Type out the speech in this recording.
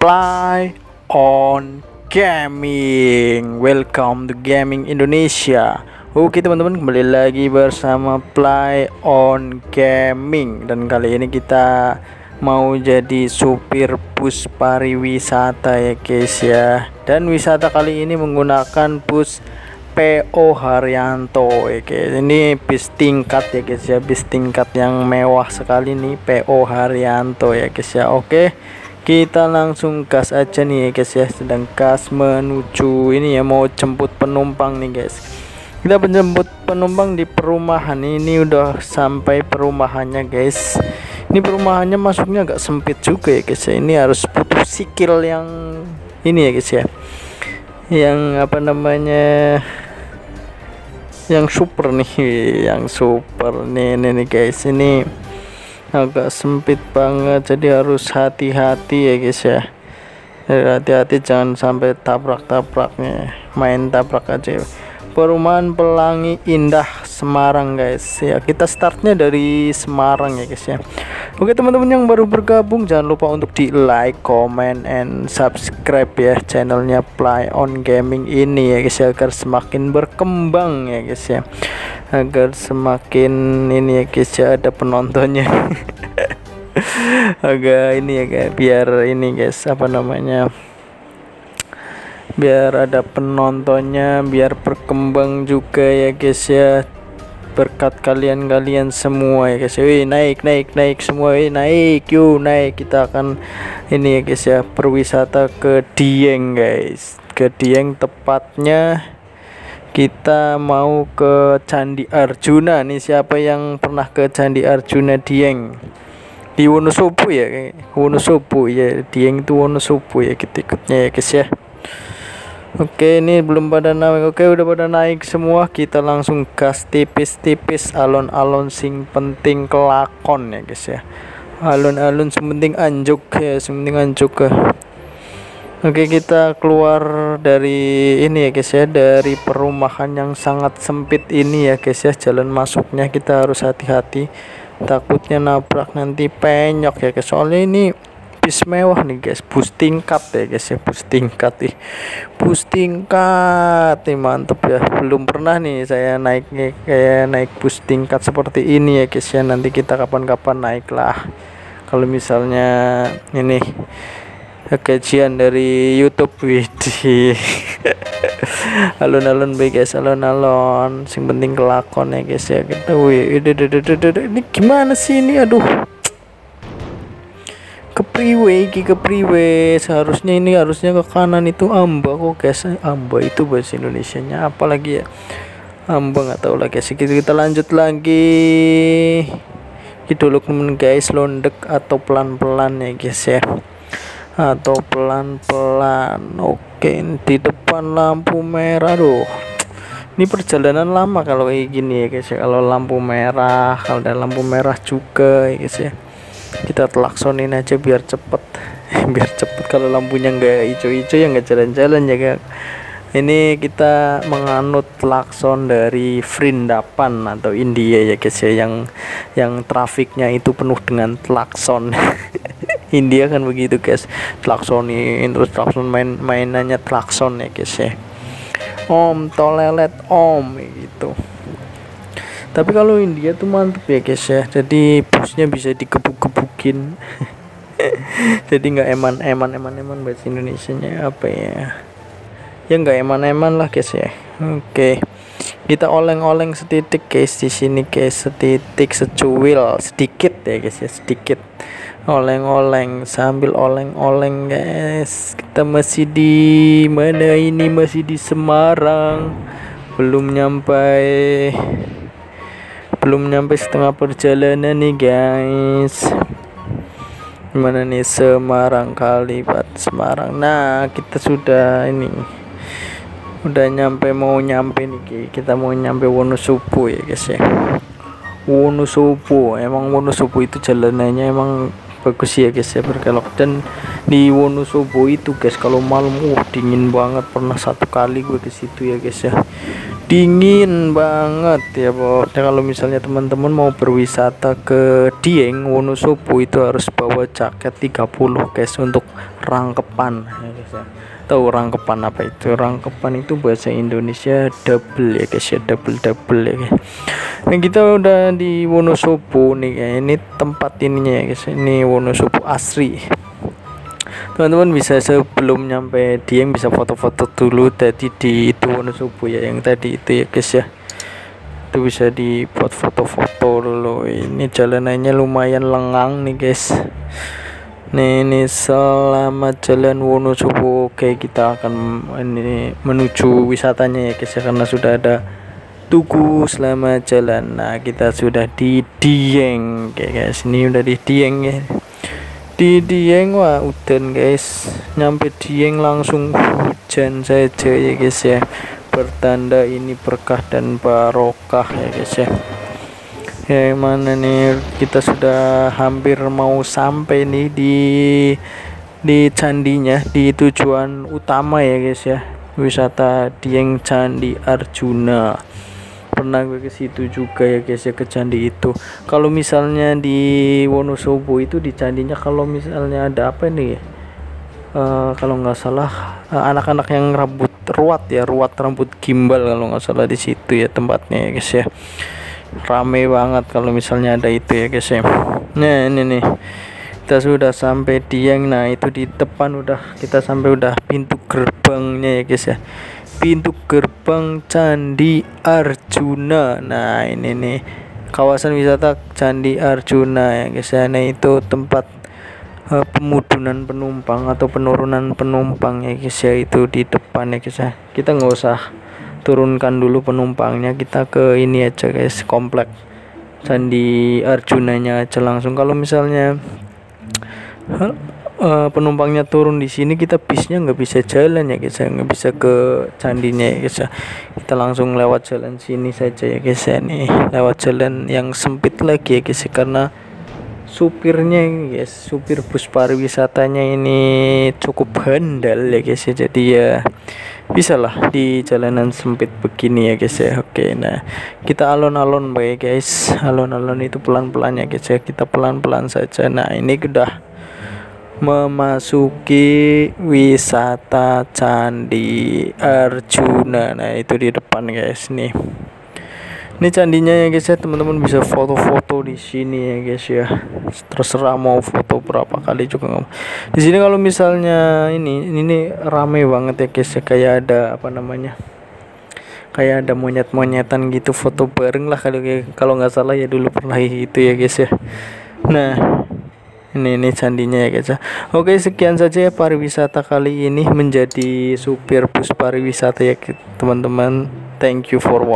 Play on Gaming. Welcome to Gaming Indonesia. Oke teman-teman, kembali lagi bersama Play on Gaming. Dan kali ini kita mau jadi supir bus pariwisata ya guys ya. Dan wisata kali ini menggunakan bus PO Haryanto ya guys. Ini bis tingkat ya guys ya, bis tingkat yang mewah sekali nih, PO Haryanto ya guys ya. Oke, kita langsung gas aja nih ya guys ya. Sedang gas menuju ini ya, mau jemput penumpang nih guys. Kita menjemput penumpang di perumahan. Ini udah sampai perumahannya guys. Ini perumahannya masuknya agak sempit juga ya guys ya. Ini harus butuh sikil yang ini ya guys ya, yang apa namanya, yang super nih, yang super nih guys. Ini agak sempit banget, jadi harus hati-hati ya guys ya. Hati-hati jangan sampai tabrak-tabraknya, main tabrak aja. Perumahan Pelangi Indah Semarang guys ya. Kita startnya dari Semarang ya guys ya. Oke teman-teman yang baru bergabung, jangan lupa untuk di like, comment, and subscribe ya channelnya Play on Gaming ini ya guys ya, agar semakin berkembang ya guys ya, agar semakin ini ya guys ya, ada penontonnya. Agak ini ya guys, biar ini guys apa namanya, biar ada penontonnya, biar berkembang juga ya guys ya, berkat kalian semua ya guys. Wih, naik semua, wih, naik yuk, naik. Kita akan ini ya guys ya, berwisata ke Dieng guys, ke Dieng, tepatnya kita mau ke Candi Arjuna nih. Siapa yang pernah ke Candi Arjuna Dieng di Wonosobo ya, Wonosobo ya, Dieng itu Wonosobo ya, kita ikutnya ya guys ya. Oke, ini belum pada naik. Oke, udah pada naik semua. Kita langsung gas tipis-tipis, alon-alon sing penting kelakon ya guys ya. Alon-alon sementing anjuk ya, sementing anjuk ke. Oke, kita keluar dari ini ya guys ya, dari perumahan yang sangat sempit ini ya guys ya. Jalan masuknya kita harus hati-hati, takutnya nabrak nanti penyok ya guys. Soalnya ini bis mewah nih guys, bus tingkat ya guys ya, bus tingkat nih, bus tingkat nih, mantep ya. Belum pernah nih saya naik kayak naik bus tingkat seperti ini ya guys ya. Nanti kita kapan-kapan naik lah, kalau misalnya ini kajian dari YouTube. Widih. Alon-alon baik guys, alon-alon sing penting kelakon ya guys ya. Kita ini gimana sih ini, aduh, ke freeway seharusnya ini, harusnya ke kanan itu. Amba kok guys, amba itu bahasa Indonesianya apa lagi ya, amba nggak tahu lagi. Kita lanjut lagi. Kita temen guys, londek atau pelan-pelan ya guys ya, atau pelan-pelan. Oke, di depan lampu merah. Doh, ini perjalanan lama kalau kayak gini ya guys ya, kalau lampu merah, kalau ada lampu merah juga ya guys ya. Kita telaksonin aja biar cepet. Biar cepet, kalau lampunya nggak hijau-hijau ya nggak jalan-jalan ya kan. Ini kita menganut klakson dari Vrindapan atau India ya guys ya, yang trafiknya itu penuh dengan klakson. India kan begitu guys, klaksonin terus, klakson, mainannya klakson ya guys ya. Om tolelet om gitu. Tapi kalau India tuh mantep ya guys ya, jadi busnya bisa digebuk-gebukin. Jadi nggak eman bahasa Indonesianya apa ya, ya nggak eman lah guys ya. Oke, kita oleng-oleng setitik guys di sini guys, setitik, secuil sedikit ya guys ya, sedikit oleng-oleng, sambil oleng-oleng guys. Kita masih di mana ini, masih di Semarang, belum nyampe setengah perjalanan nih guys. Gimana nih, Semarang Kalibat Semarang. Nah, kita sudah ini, udah mau nyampe nih. Kita mau nyampe Wonosobo ya guys ya. Wonosobo, emang Wonosobo itu jalanannya emang bagus ya guys ya, berkelok. Dan di Wonosobo itu guys, kalau malam dingin banget. Pernah satu kali gue ke situ ya guys ya, dingin banget ya pokoknya. Kalau misalnya teman-teman mau berwisata ke Dieng Wonosobo itu harus bawa jaket 30 guys untuk rangkepan ya guys ya. Tahu rangkepan apa itu? Rangkepan itu bahasa Indonesia double ya guys ya, double ya guys. Nah kita udah di Wonosobo nih ya, ini tempat ininya ya guys, ini Wonosobo asri. Teman-teman bisa sebelum nyampe Dieng bisa foto-foto dulu tadi di itu Wonosobo ya, yang tadi itu ya guys ya, itu bisa dibuat foto-foto dulu. Ini jalanannya lumayan lengang nih guys. Nih ini selamat jalan Wonosobo. Oke kita akan ini menuju wisatanya ya guys ya, karena sudah ada tugu selamat jalan. Nah kita sudah di Dieng oke guys, ini udah di Dieng ya. Di Dieng wah udan guys, nyampe Dieng langsung hujan saja ya guys ya, bertanda ini berkah dan barokah ya guys ya. Ya mana nih, kita sudah hampir mau sampai nih di candinya, di tujuan utama ya guys ya, wisata Dieng Candi Arjuna. Pernah gue ke situ juga ya guys ya, ke candi itu. Kalau misalnya di Wonosobo itu di candinya, kalau misalnya ada apa nih kalau nggak salah anak-anak yang rambut ruat ya, ruat rambut gimbal kalau nggak salah, di situ ya tempatnya ya guys ya. Rame banget kalau misalnya ada itu ya guys ya. Nah ini nih kita sudah sampai Dieng. Nah itu di depan udah kita sampai, udah pintu gerbangnya ya guys ya, pintu gerbang Candi Arjuna. Nah ini nih kawasan wisata Candi Arjuna ya guys ya. Nah itu tempat pemudunan penumpang atau penurunan penumpang ya guys ya, itu di depan ya guys ya. Kita nggak usah turunkan dulu penumpangnya, kita ke ini aja guys, komplek Candi Arjunanya aja langsung. Kalau misalnya penumpangnya turun di sini, kita bisnya nggak bisa jalan ya guys ya, nggak bisa ke candinya ya guys ya. Kita langsung lewat jalan sini saja ya guys ya, nih lewat jalan yang sempit lagi ya guys ya, karena supirnya ini guys, supir bus pariwisatanya ini cukup handal ya guys ya, jadi ya bisa lah di jalanan sempit begini ya guys ya. Oke nah kita alon-alon baik guys, alon-alon itu pelan-pelan ya guys ya, kita pelan-pelan saja. Nah ini udah memasuki wisata Candi Arjuna. Nah itu di depan guys nih, ini candinya ya guys ya, teman-teman bisa foto-foto di sini ya guys ya, terserah mau foto berapa kali juga nggak. Di sini kalau misalnya ini rame banget ya guys ya, kayak ada apa namanya, kayak ada monyet-monyetan gitu, foto bareng lah kalau nggak salah ya, dulu pernah itu ya guys ya. Nah ini candinya ya guys ya. Oke sekian saja ya pariwisata kali ini, menjadi supir bus pariwisata ya teman-teman. Thank you for watching.